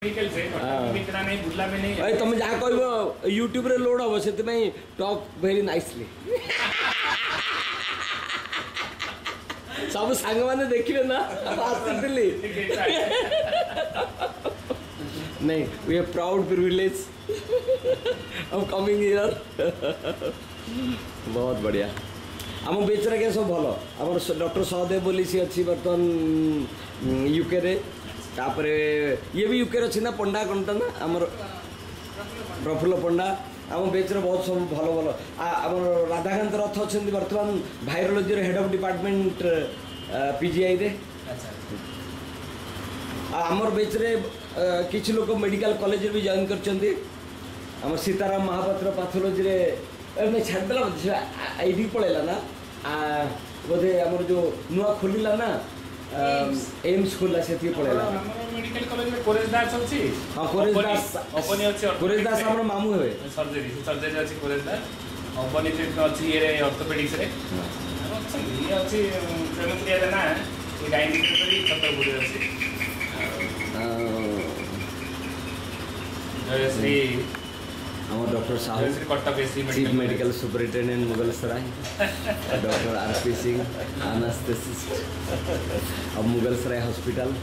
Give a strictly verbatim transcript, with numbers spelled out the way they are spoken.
medical से मित्रा नहीं बुला में नहीं भाई तुम जहाँ कह यूट्यूब रे लोड हम से टॉक वेरी नाइसली सब सांग मैंने देखिए ना आसली नहीं we are proud privilege of coming here बहुत बढ़िया आम बेचरा क्या सब भल आम डॉक्टर सहदेव बोली सी अच्छी बर्तमान यूके रे तापर ये भी यूके अच्छी ना पंडा कौनटा ना आमर प्रफुल्ल पंडा आम बेचर बहुत सब भल भल आम राधाकांत रथ अच्छा बर्तमान virology head of department PGI रे आमर बेचरे किसी लोक मेडिकल कॉलेज भी जॉइन कर सीताराम महापात्र पैथोलॉजी रे नहीं छाड़देला ये पलैला ना बोधे आमर जो नुआ खोलिला ना एम्स खोला से पलैला मेडिकल कॉलेज में कोरेश दास अछि हां कोरेश दास अपनी अछि कोरेश दास हमर मामू हेबे सर्जरी सर्जरी अछि कोरेश दास अपनी जे अछि ये ऑर्थोपेडिक्स रे अच्छा ये अछि प्रेमक्रिया रे ना ये गायनेकोलॉजी छतरपुर अछि जय श्री हमारे doctor Sahu chief medical superintendent Mughal Sarai doctor R P Singh anaesthetist अब मुगल सराय हॉस्पिटल